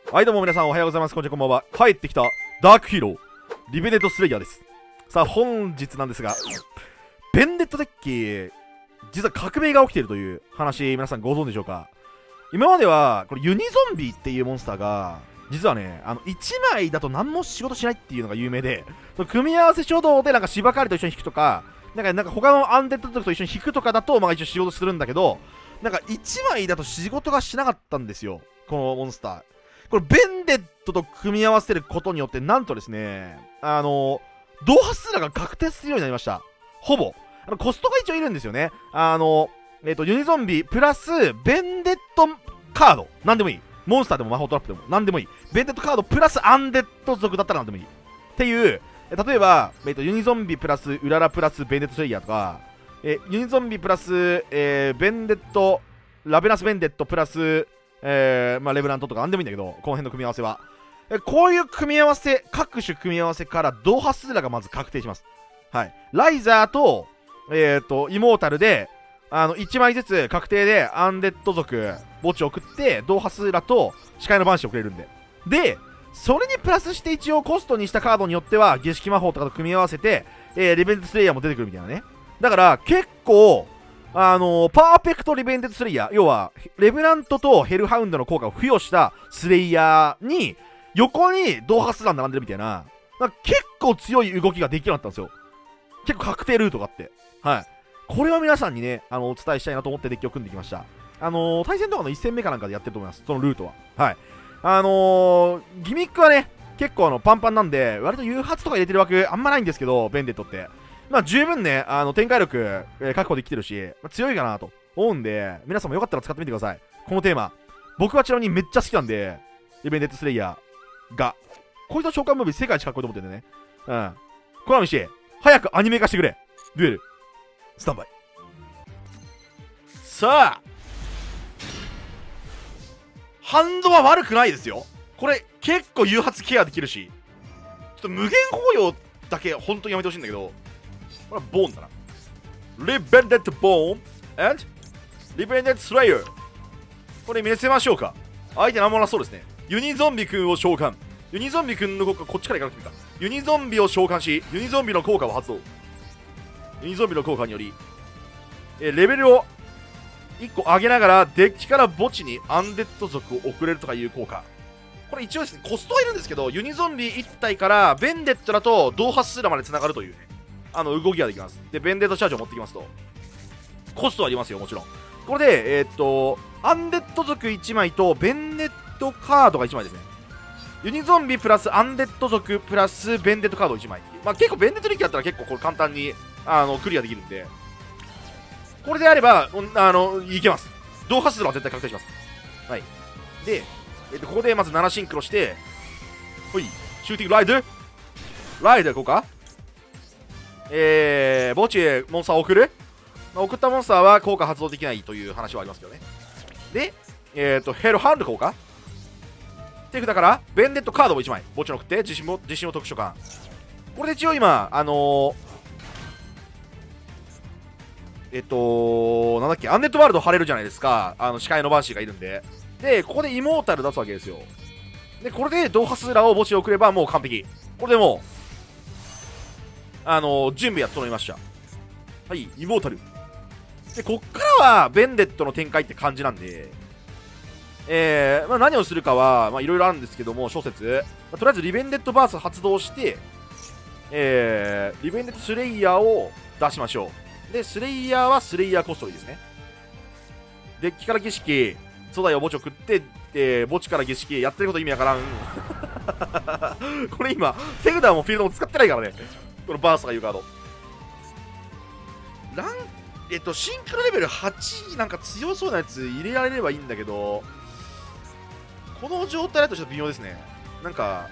はいどうも皆さんおはようございます。こんにちは、こんばんは。帰ってきたダークヒーローリベネットスレイヤーです。さあ本日なんですが、ベンデットデッキ実は革命が起きているという話、皆さんご存知でしょうか。今まではこれユニゾンビっていうモンスターが実はね、1枚だと何も仕事しないっていうのが有名で、その組み合わせ書道でなんか芝刈りと一緒に引くとか、なんか他のアンデッドと一緒に引くとかだとまあ一応仕事するんだけど、なんか1枚だと仕事がしなかったんですよ、このモンスター。これベンデットと組み合わせることによってなんとですね、同波数が確定するようになりました。ほぼコストが一応いるんですよね。ユニゾンビプラスベンデットカードなんでもいい、モンスターでも魔法トラップでもなんでもいい、ベンデットカードプラスアンデッド族だったらなんでもいいっていう、例えば、ユニゾンビプラスウララプラスベンデットスレイヤーとか、ユニゾンビプラス、ベンデットラベナスベンデットプラス、レブラントとかなんでもいいんだけど、この辺の組み合わせは、こういう組み合わせ、各種組み合わせから同波数らがまず確定します。はい、ライザーと、イモータルで1枚ずつ確定でアンデッド族墓地を送って同波数らと視界の番士をくれるんで、それにプラスして一応コストにしたカードによっては儀式魔法とかと組み合わせて、リベントスレイヤーも出てくるみたいなね。だから結構パーフェクトリベンデットスレイヤー、要はレブラントとヘルハウンドの効果を付与したスレイヤーに横に同波数ら並んでるみたいな、結構強い動きができるようになったんですよ。結構確定ルートがあって、はい、これを皆さんにねお伝えしたいなと思ってデッキを組んできました。対戦とかの1戦目かなんかでやってると思います、そのルートは。はい、ギミックはね結構パンパンなんで、割と誘発とか入れてる枠あんまないんですけど、ベンデットってまあ十分ね展開力、確保できてるし、強いかなと思うんで、皆さんもよかったら使ってみてください。このテーマ僕はちなみにめっちゃ好きなんで、リベンデットスレイヤーがこういった召喚ムービー世界一かっこいいと思ってるんでね。コナミ氏早くアニメ化してくれ。デュエルスタンバイ。さあハンドは悪くないですよ。これ結構誘発ケアできるし、ちょっと無限包容だけ本当にやめてほしいんだけど、これはボーンだな。リベンデッドボーン and リベンデッドスレイヤー、これ見せましょうか。相手なんもなそうですね。ユニゾンビ君を召喚。ユニゾンビ君の効果こっちからいかなくていいか。ユニゾンビを召喚し、ユニゾンビの効果を発動。ユニゾンビの効果により、レベルを1個上げながらデッキから墓地にアンデッド族を送れるとかいう効果。これ一応ですね、コストはいるんですけど、ユニゾンビ1体からベンデットだと同波数らまでつながるというね、動きができます。でベンデットチャージを持ってきますとコストはありますよ、もちろん。これでアンデッド族1枚とベンデットカードが1枚ですね。ユニゾンビプラスアンデッド族プラスベンデットカード1枚。まあ結構ベンデットデッキだったら結構これ簡単にクリアできるんで、これであればいけます。同波数は絶対確定します。はい。で、ここでまず7シンクロして、ほい、シューティングライダー効果、墓地へモンスターを送る、送ったモンスターは効果発動できないという話はありますけどね。で、ヘルハンド効果、手札からベンデットカードを1枚墓地に送って自信を特殊感。これで一応今なんだっけ、アンデッドワールド貼れるじゃないですか、視界のバンシーがいるんで。でここでイモータル出すわけですよ。でこれで同波数らを墓地に送ればもう完璧。これでもう準備は整いました。はい、イモータルでこっからはベンデットの展開って感じなんで、何をするかはいろいろあるんですけども、諸説、とりあえずリベンデットバース発動して、リベンデットスレイヤーを出しましょう。でスレイヤーはスレイヤーコストリーですね。デッキから儀式初代を墓地を食って、墓地から儀式やってること意味わからんこれ今手札もフィールドも使ってないからね、このバースがいうカード。シンクロレベル8なんか強そうなやつ入れられればいいんだけど、この状態だとちょっと微妙ですね。なんか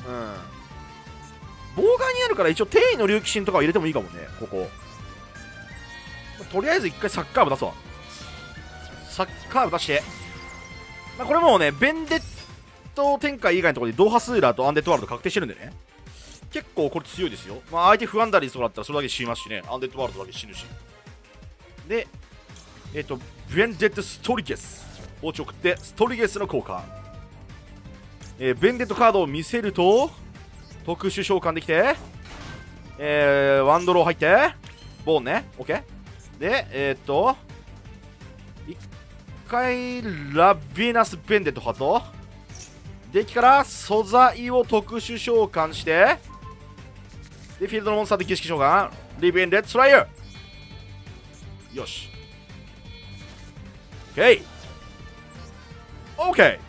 妨害になるから一応転移の竜騎神とかは入れてもいいかもね。こことりあえず一回サッカー部出すわ。サッカー部出して、これもうねベンデット展開以外のところでドーハスーラーとアンデッドワールド確定してるんでね、結構これ強いですよ。相手不安ダリスとかだったらそれだけ死にますしね、アンデッドワールドだけ死ぬし。でベンデットストリゲス、墓地を送ってストリゲスの効果、 ベンデットカードを見せると特殊召喚できて、ワンドロー入ってボーンね、オッケーで一回ラビナスベンデット発動。デッキから素材を特殊召喚して、でフィールドのモンスターで儀式召喚リベンデッドスライヤー。よし OK OK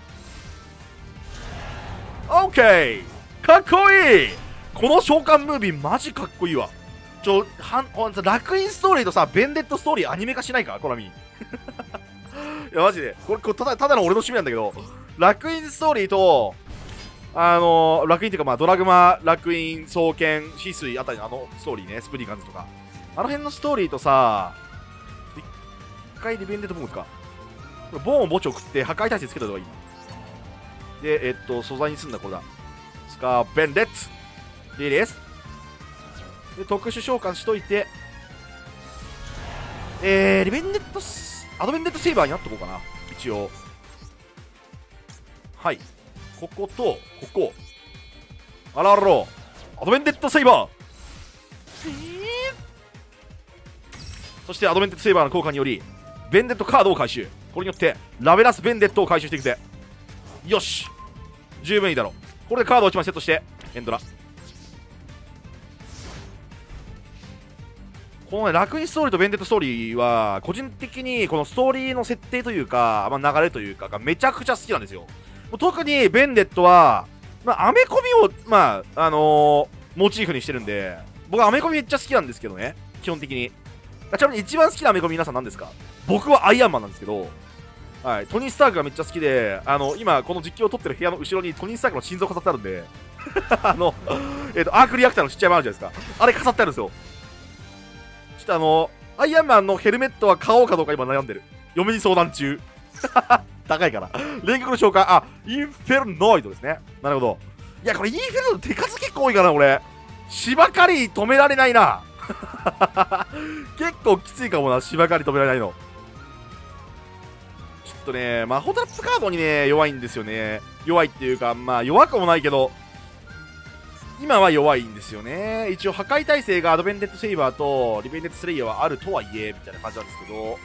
OK かっこいい。この召喚ムービーマジかっこいいわ。楽園ストーリーとさベンデッドストーリーアニメ化しないかコナミいやマジでこれただの俺の趣味なんだけど、楽園ストーリーと楽園っていうかまあドラグマ楽園双剣翡翠あたりのストーリーね、スプリガンズとかあの辺のストーリーとさ、一回リベンデッドボーンかこれボーンを墓地送って破壊耐性つけた方がいい。で素材にすんだこれだスカーベンデッツリリースで特殊召喚しといて、リベンデッドアドベンデッドセイバーになっとこうかな一応。はい、こことここあららろアドベンデッドセイバー、そしてアドベンデッドセイバーの効果によりベンデッドカードを回収。これによってラベラスベンデットを回収していくぜ。よし十分いいだろう。これでカードを1枚セットしてエンドラ。このね楽園ストーリーとベンデットストーリーは個人的にこのストーリーの設定というか、まあ、流れというかがめちゃくちゃ好きなんですよ。特にベンデットは、まあ、アメコミを、まあモチーフにしてるんで、僕はアメコミめっちゃ好きなんですけどね、基本的に。ちなみに一番好きなアメコミ皆さん何ですか？僕はアイアンマンなんですけど、はい、トニー・スタークがめっちゃ好きで、今この実況を撮ってる部屋の後ろにトニー・スタークの心臓飾ってあるんでアークリアクターのちっちゃいものあるじゃないですか、あれ飾ってあるんですよ。ちょっとアイアンマンのヘルメットは買おうかどうか今悩んでる。嫁に相談中高いから連続の召喚、あ、インフェルノイドですね。なるほど。いやこれインフェルノイド手数結構多いかな。俺芝刈り止められないな結構きついかもな、芝刈り止められないの。ちょっとね魔法トラップカードにね弱いんですよね。弱いっていうかまあ弱くもないけど今は弱いんですよね。一応破壊耐性がアドベンデッドセイバーとリベンデッドスレイヤーはあるとはいえみたいな感じなんですけど、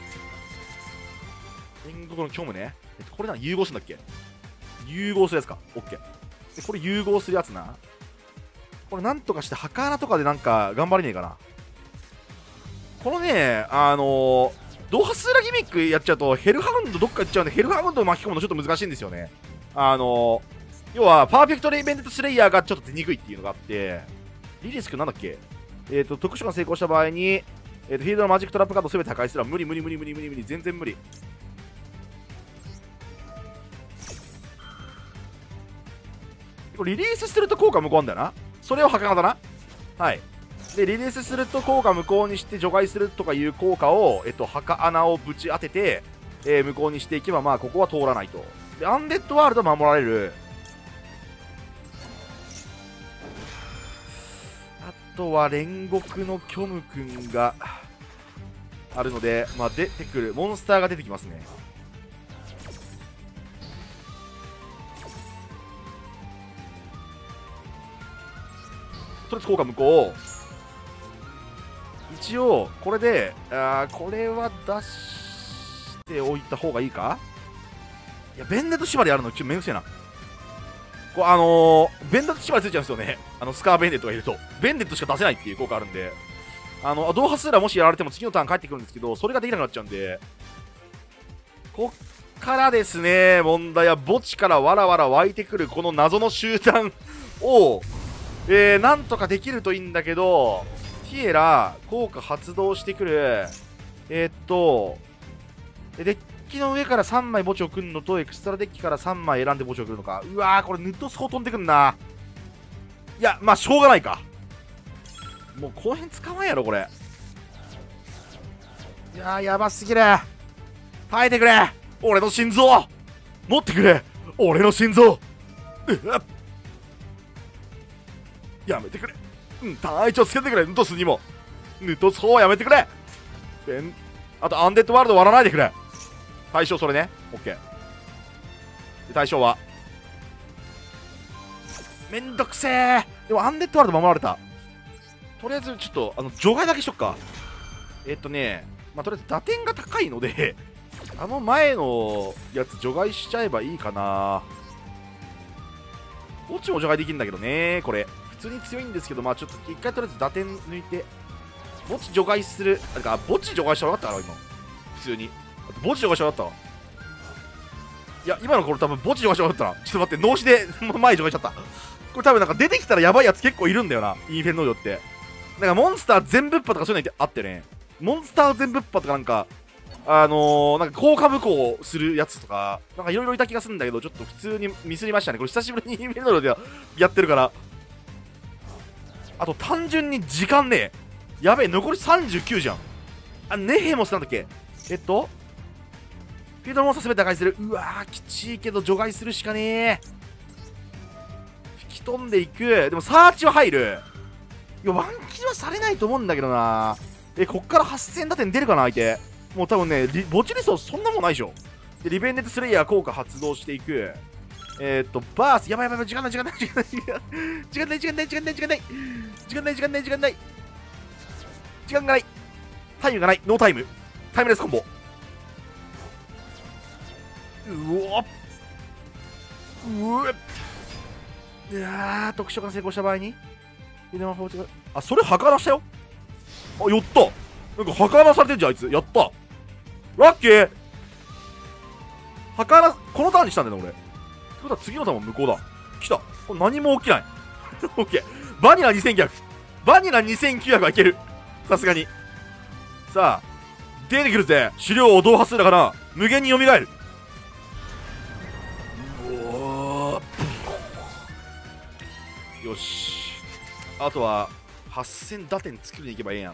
天国の虚無ね、これな融合するんだっけ。融合するやつか。 OK でこれ融合するやつな。これなんとかして墓穴とかでなんか頑張れねえかな。このねドハスーラギミックやっちゃうとヘルハウンドどっか行っちゃうんで、ヘルハウンドを巻き込むのちょっと難しいんですよね。要はパーフェクトリベンデッドスレイヤーがちょっと出にくいっていうのがあって、リリス君なんだっけ、特殊が成功した場合に、フィールドのマジックトラップカード全て破壊するは無理全然無理。リリースすると効果無効なんだよな。それを墓穴だな。はい。でリリースすると効果無効にして除外するとかいう効果を、墓穴をぶち当てて、無効にしていけばまあここは通らないと。でアンデッドワールドは守られる。あとは煉獄の虚無くんがあるので、まあ、出てくるモンスターが出てきますね。とりあえず効果無効。一応これでこれは出しておいた方がいいか。いやベンデット縛りあるのちょっとめんどくせえな。こうベンデット縛りついちゃうんですよね。スカーベンデットがいるとベンデットしか出せないっていう効果あるんで、ドーハスラもしやられても次のターン帰ってくるんですけど、それができなくなっちゃうんで、こっからですね問題は墓地からわらわら湧いてくるこの謎の集団をなんとかできるといいんだけど、ティエラ効果発動してくる。デッキの上から3枚墓地を送るのとエクストラデッキから3枚選んで墓地を送るのか。うわーこれヌットスコ飛んでくんな。いやまあしょうがないか。もうこの辺使わんやろこれ。いやーやばすぎる。耐えてくれ俺の心臓、持ってくれ俺の心臓。やめてくれ。体調つけてくれ。ヌトスにもヌトス方はやめてくれ。あとアンデッドワールド割らないでくれ。対象それね。 OK。 対象はめんどくせえ。でもアンデッドワールド守られた。とりあえずちょっと除外だけしとくか。まあ、とりあえず打点が高いので前のやつ除外しちゃえばいいかな。墓地も除外できるんだけどね。これ普通に強いんですけど、まあちょっと一回とりあえず打点抜いて墓地除外する。あれか、墓地除外したらよかったから今普通に墓地除外したらよかった。いや今のこれ多分墓地除外したらよかったな。ちょっと待って、脳死で前除外しちゃった。これ多分なんか出てきたらやばいやつ結構いるんだよな、インフェルノイドって。なんかモンスター全部っ破とかそういうのあってね、モンスター全部っ破とかなんかなんか効果無効するやつとかなんかいろいろいた気がするんだけど、ちょっと普通にミスりましたね。これ久しぶりにインフェルノイドでやってるから。あと単純に時間ね、やべえ、残り39じゃん。ネヘモスなんだっけ。フィールドモンスターすべて破壊する。うわー、きちいけど除外するしかねえ。吹き飛んでいく。でもサーチは入る。いや、ワンキルはされないと思うんだけどな。こっから8000打点出るかな、相手。もう多分ね、墓地リソースそんなもんないでしょ。で、リベンデッドスレイヤー効果発動していく。バース、やばいやばい、時間ない、時間ない、時間ない、時間ない、時間ない、時間ない、時間ない、時間ない、時間ない、時間ない、時間がない、タイムがない、ノータイム、タイムレスコンボ。うわっ、いやー、特殊召喚成功した場合にそれ破壊なしたよ。やった。なんか破壊なされてんじゃん、あいつ。やった。ラッキー。破壊な、このターンにしたんだよね、俺。ってことは次のターンも無効だ。来た。これ何も起きない。オッケー。バニラ2900。バニラ2900はいける。さすがに。さあ、出てくるぜ。資料を同発するだから、無限に蘇る。よし。あとは8000打点作りに行けばええやん。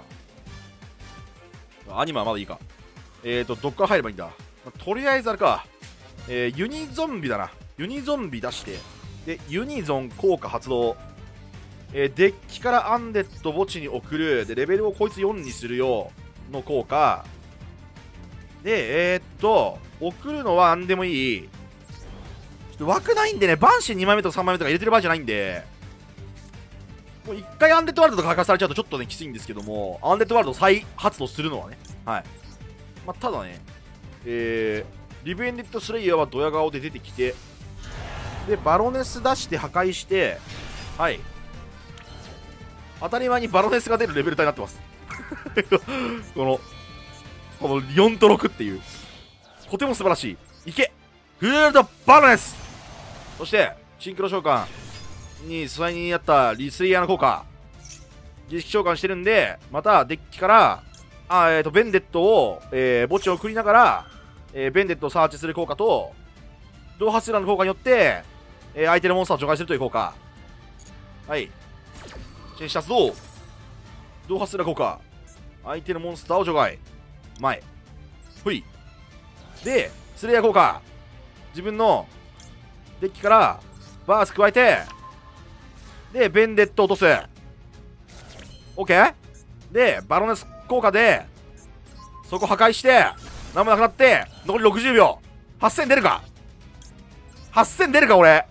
アニマはまだいいか。どっから入ればいいんだ。とりあえずあれか。ユニゾンビだな。ユニゾンビ出して。で、ユニゾン効果発動。デッキからアンデッド墓地に送る。で、レベルをこいつ4にするよ。の効果。で、送るのは何でもいい。ちょっと枠ないんでね、バンシー2枚目とか3枚目とか入れてる場合じゃないんで。もう1回アンデッドワールドとか破壊されちゃうとちょっとねきついんですけども、アンデッドワールド再発動するのはね、はい。まあ、ただね、リベンデッドスレイヤーはドヤ顔で出てきて、で、バロネス出して破壊して、はい。当たり前にバロネスが出るレベル帯になってます。この4と6っていう、とても素晴らしい。いけフールドバロネス。そして、シンクロ召喚。に素材にあったリスレイヤーの効果儀式召喚してるんで、またデッキからベンデットを、墓地を送りながら、ベンデットをサーチする効果とドーハスラーの効果によって、相手のモンスターを除外するという効果。はい、チェンジ発動。ドーハスラー効果、相手のモンスターを除外。前ほいでスレイヤー効果、自分のデッキからバース加えて、で、ベンデット落とす。OK? で、バロネス効果で、そこ破壊して、何もなくなって、残り60秒。8000出るか ?8000 出るか、俺。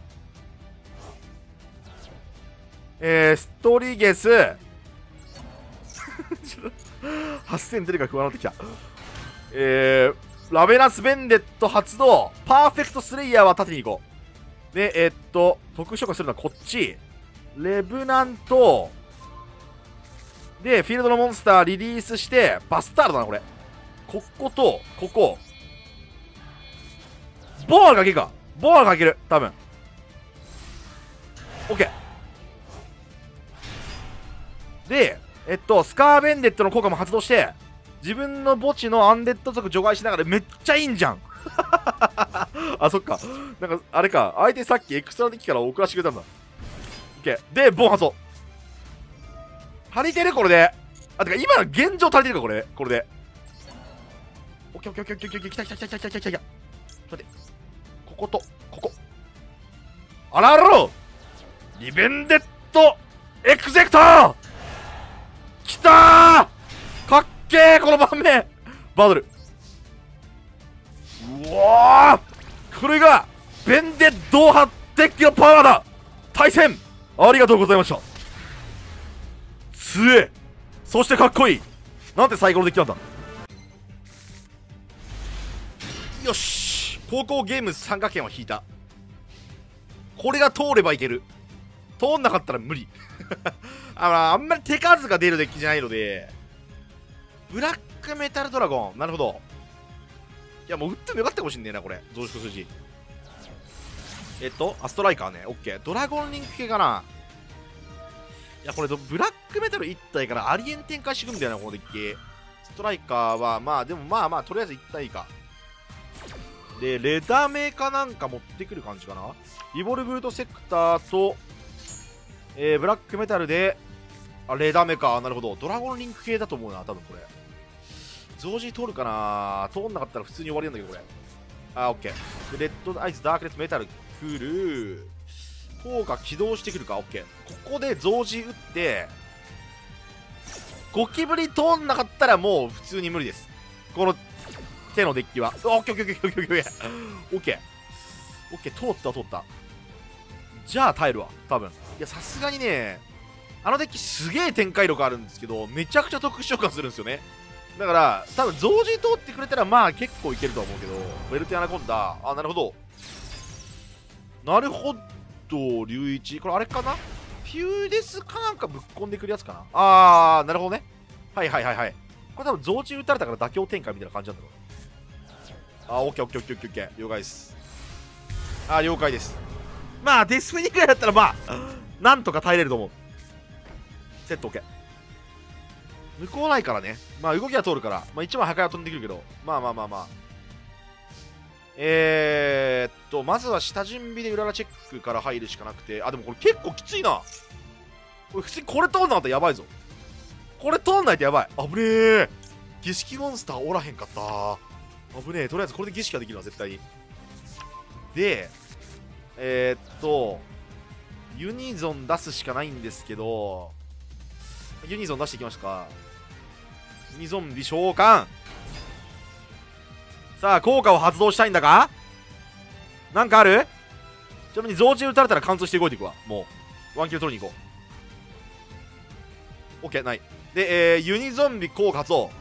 ストリゲス。8000出るか不安になってきた。ラベナスベンデット発動。パーフェクトスレイヤーは縦に行こう。で、特殊召喚するのはこっち。レブナントでフィールドのモンスターリリースしてバスタードだなこれ。こことここボアがけるか。ボアがかける多分。 OK でスカーベンデットの効果も発動して自分の墓地のアンデッド族除外しながらめっちゃいいんじゃん。あ、そっか。なんかあれか、相手さっきエクストラデッキから送らせてくれたんだ。で、ボン発動。足りてるこれで。あ、てか今の現状足りてるかこれ。これで。オッケーオッケーオッケーオッケーオッケー。来た来た来た来た来た来た来た。ちょっと待って。ここと、ここ。あららろリベンデッドエクゼクター来たーかっけーこの盤面バトル。うわーこれがベンデッドーハデッキのパワーだ。対戦ありがとうございました。強え。そしてかっこいい。なんて最高のデッキなんだ。よし、高校ゲーム参加権は引いた。これが通ればいける。通んなかったら無理あんまり手数が出るデッキじゃないので。ブラックメタルドラゴン、なるほど。いやもう打ってもよかったかもしんねえなこれ。増殖数字アストライカーね。オッケー。ドラゴンリンク系かな。いやこれブラックメタル1体からアリエン展開してくんだよなこのデッキ。ストライカーはまあでもまあとりあえず1体以下で、レダメかなんか持ってくる感じかな。リボルブートセクターと、ブラックメタルで、レダメか。なるほど。ドラゴンリンク系だと思うな、多分これ。増字通るかな。通んなかったら普通に終わりなんだけど、これ。オッケー。でレッドアイズ、ダークレッドメタル来る。効果起動してくるか。オッケー。ここで増字打って、ゴキブリ通んなかったらもう普通に無理です。この手のデッキは。オッケーオッケーオッケーオッケーオッケーオッケーオッケー。通った通った。じゃあ耐えるわ多分。いやさすがにね、あのデッキすげえ展開力あるんですけど、めちゃくちゃ特殊召喚するんですよね。だから多分増字通ってくれたらまあ結構いけると思うけど、ベルティアナコンダ、なるほどなるほど。龍一これあれかな、ピューデスかなんかぶっ込んでくるやつかな。なるほどね。はいはいはいはい。これ多分増字打たれたから妥協展開みたいな感じなんだろう。オッケーオッケーオッケーオッケー了解です。了解です。まあデスフェニぐらいだったらまあなんとか耐えれると思う。セットオッケー。向こうないからね。まあ動きは通るから、まあ一番破壊は飛んでくるけど、まあまあまあまあ。まずは下準備でうららチェックから入るしかなくて、でもこれ結構きついな。これ普通にこれ通んなかったらやばいぞ。これ通んないとやばい。危ねえ。儀式モンスターおらへんかった。危ねえ。とりあえずこれで儀式ができるわ絶対に。でユニゾン出すしかないんですけど、ユニゾン出していきましたか。ユニゾンビ召喚。さあ効果を発動したいんだが、なんかある。ちなみに増値打たれたら貫通して動いていくわ。もうワンキル取りに行こう。 OK ないで、ユニゾンビ効果発動。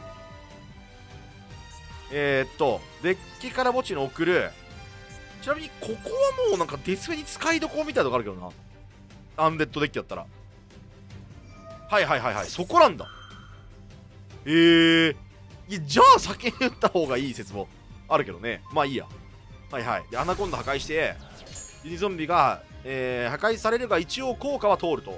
デッキから墓地に送る。ちなみにここはもうなんかデスフェに使いどころみたいなとこあるけどな、アンデッドデッキだったら。はいはいはいはい、そこなんだ。いやじゃあ先に打った方がいい説もあるけどね。まあいいや。はいはい。でアナコンダ破壊してユニゾンビが、破壊されるが一応効果は通ると。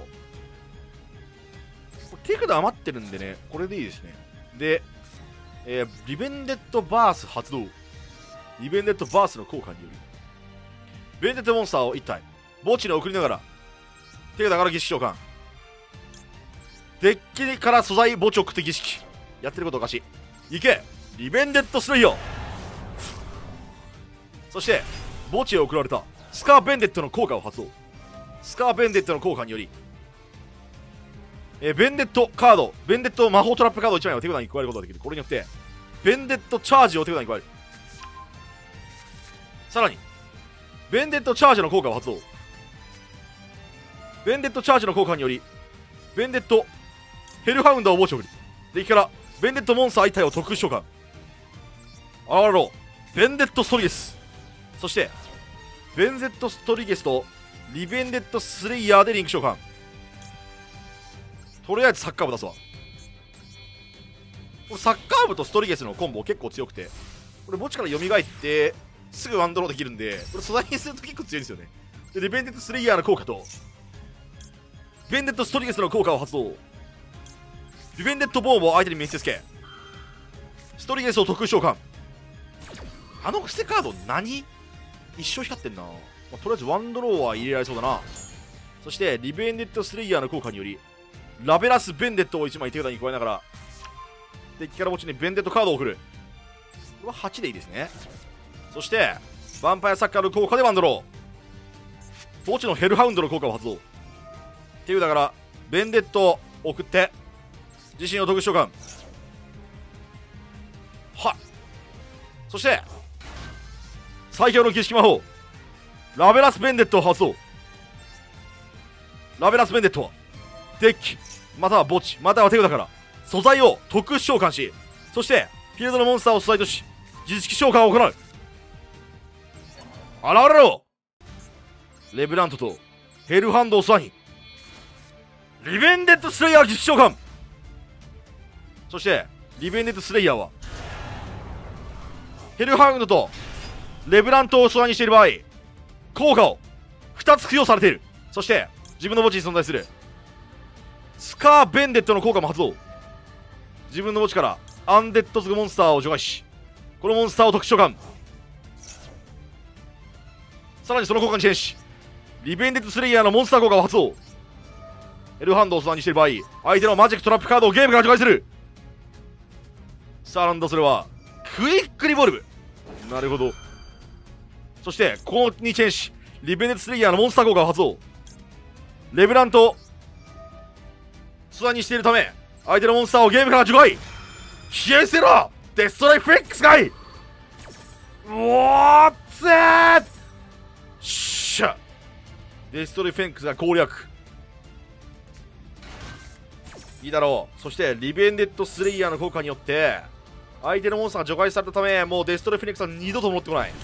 手札余ってるんでね、これでいいですね。で、リベンデッドバース発動。リベンデッドバースの効果によりベンデッドモンスターを1体墓地に送りながら手札から儀式召喚。デッキから素材墓地送って儀式。やってることおかしい。いけリベンデッドスレイヤー。そして墓地へ送られたスカーベンデットの効果を発動。スカーベンデットの効果により、ベンデットカード、ベンデット魔法トラップカード1枚を手札に加えることができる。これによってベンデットチャージを手札に加える。さらにベンデットチャージの効果を発動。ベンデットチャージの効果によりベンデットヘルハウンダを墓地送り。デッキからベンデットモンスター1体を特殊召喚。ベンデットストリゲス。そしてベンデットストリゲスとリベンデットスレイヤーでリンク召喚。とりあえずサッカー部出すわ。これサッカー部とストリゲスのコンボ結構強くて、これ墓地から蘇ってすぐワンドローできるんで、これ素材にすると結構強いんですよね。でリベンデットスレイヤーの効果とベンデットストリゲスの効果を発動。リベンデットボームを相手に見せつけストリゲスを特殊召喚。捨てカード何一生光ってんな。とりあえずワンドローは入れられそうだな。そしてリベンデットスレイヤーの効果によりラベラスベンデットを1枚手札に加えながらデッキから墓地にベンデットカードを送る。これは8でいいですね。そしてヴァンパイアサッカーの効果でワンドロー。墓地のヘルハウンドの効果を発動。手札からベンデットを送って自身を特殊召喚。そして最強の儀式魔法ラベラスベンデットを発動。 ラベラスベンデットはデッキまたは墓地または手札から素材を特殊召喚し、そしてフィールドのモンスターを素材とし自識召喚を行う。現れろレブラントとヘルハンドをスワイン、リベンデッドスレイヤー自識召喚。そしてリベンデッドスレイヤーはヘルハンドとレブラントを素材にしている場合、効果を2つ付与されている。そして自分の墓地に存在するスカーベンデットの効果も発動。自分の墓地からアンデッドズグモンスターを除外し、このモンスターを特殊召喚。さらにその効果にチェンジ、リベンデッドスレイヤーのモンスター効果を発動。ヘルハンドを素材にしている場合、相手のマジックトラップカードをゲームから除外する。さあなんだそれは、クイックリボルブ。なるほど。そしてここにチェンジ、リベンデッドスレイヤーのモンスター効果を発動。レブラントを素材にしているため、相手のモンスターをゲームから除外。消えせろデストロイフェックスかい。うおーっつーしゃ、デストロイフェンクスが攻略。いいだろう。そしてリベンデッドスレイヤーの効果によって相手のモンスターが除外されたため、もうデストロイフェニックスは二度と戻ってこない。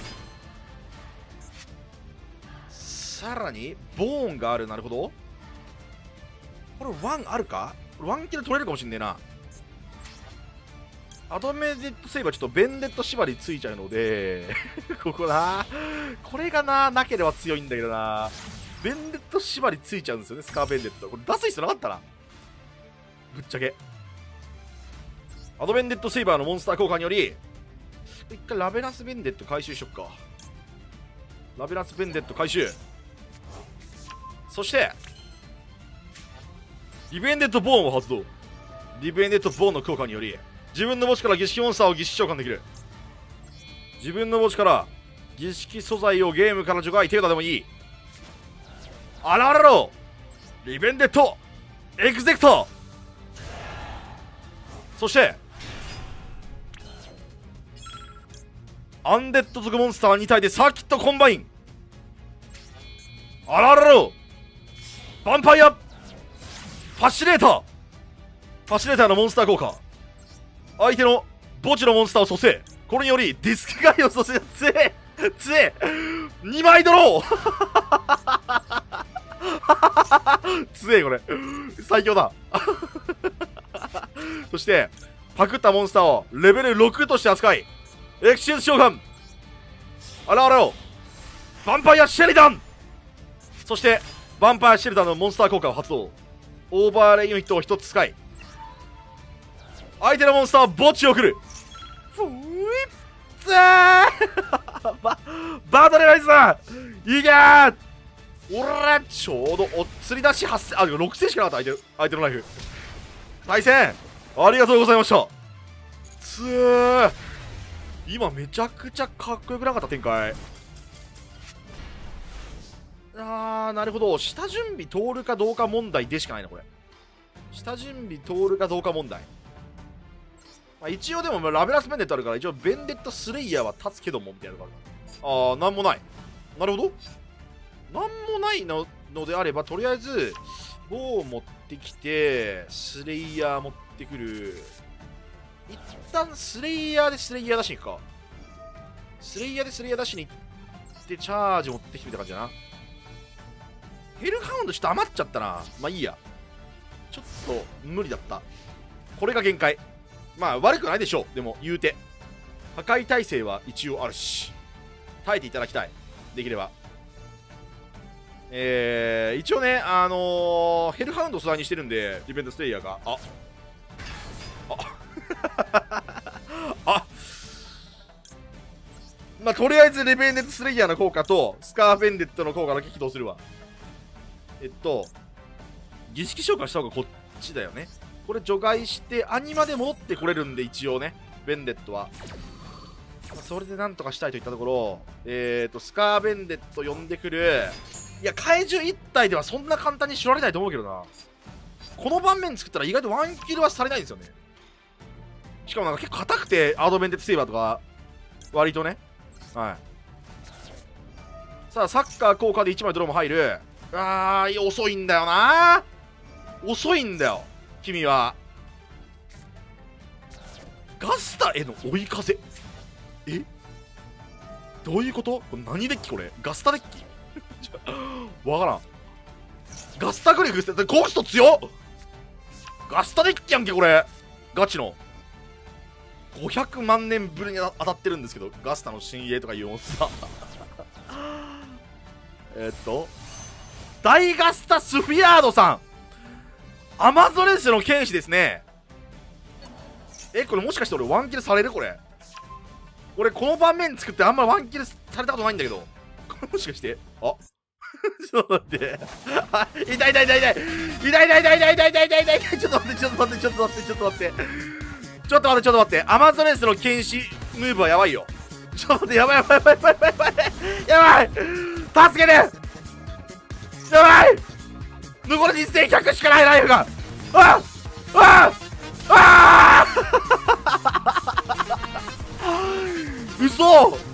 さらにボーンがある。なるほど。これワンあるか。ワンキル取れるかもしんねえな。アドメデッドセイバーちょっとベンデッド縛りついちゃうのでここな、これがなければ強いんだけどな。ベンデッド縛りついちゃうんですよね、スカーベンデッド。これ出す必要なかったな、ぶっちゃけ。アドベンデッドセイバーのモンスター効果により一回ラベラスベンデッド回収しよっか。ラベラスベンデッド回収。そしてリベンデッドボーンを発動。リベンデッドボーンの効果により自分の墓地から儀式モンスターを儀式召喚できる。自分の墓地から儀式素材をゲームから除外、手札でもいい。現れろリベンデッドエグゼクト。そしてアンデッド族モンスター2体でサーキットコンバイン。現れろヴァンパイアファシレーター。ファシレーターのモンスター効果、相手の墓地のモンスターを蘇生。これによりディスクガイを蘇生。つえ2枚ドローつえこれ最強だそしてパクったモンスターをレベル6として扱い、エクシェンス召喚。現れろヴァンパイアシェリダン。そしてヴァンパイアシェリダンのモンスター効果を発動。オーバーレイユニットを1つ使い、相手のモンスターは墓地を送る。ふいっつーバトルライズだいけー。おらちょうどお釣り出し8000、あ、6000しかなかった。相手のライフ。対戦ありがとうございました。つー今めちゃくちゃかっこよくなかった展開。なるほど。下準備通るかどうか問題でしかないなこれ。下準備通るかどうか問題。まあ、一応でもラベラスベンデットあるから、一応ベンデットスレイヤーは立つけどもみたいなのがある。なんもない。なるほど。なんもないのであれば、とりあえず棒を持ってきてスレイヤー持ってくる。一旦スレイヤーでスレイヤー出しに行くか。スレイヤーでスレイヤー出しに行ってチャージ持ってきてみた感じだな。ヘルハウンドちょっと余っちゃったな。まあいいや。ちょっと無理だった。これが限界。まあ悪くないでしょう。でも言うて破壊耐性は一応あるし、耐えていただきたい。できれば一応ねヘルハウンドを素材にしてるんで、リベントステイヤーがまあとりあえずリベンデットスレイヤーの効果とスカーベンデットの効果だけ起動するわ。儀式召喚した方がこっちだよね。これ除外してアニマで戻ってこれるんで、一応ねベンデットは、それでなんとかしたいといったところ、スカーベンデット呼んでくる。いや怪獣1体ではそんな簡単にしられないと思うけどな。この盤面作ったら意外とワンキルはされないんですよね。しかもなんか結構硬くて、アドベンデットセイバーとか割とね。はい。さあサッカー効果で1枚ドローも入る。 遅いんだよな。遅いんだよ君は。ガスタへの追い風。どういうこと？これ何デッキこれ？ガスタデッキわからん。ガスタグリフってコスト強っ。ガスタデッキやんけこれ。ガチの500万年ぶりに当たってるんですけど、ガスタの新鋭とかいうモンスター大ガスタスフィアードさん、アマゾレスの剣士ですね。これもしかして俺ワンキルされる？これ俺この盤面作ってあんまワンキルされたことないんだけど、これもしかしてちょっと待って痛い痛い痛い痛い痛い痛い痛い痛い痛い痛い痛い痛い、ちょっと待ってちょっと待ってちょっと待ってちょっと待ってちょっと待ってちょっと待って、アマゾレスの剣士ムーブはやばいよ。ちょっと待って、やばいやばいやばいやばいやばいやばい、助けて、やばい、残り実践100しかないライフが。嘘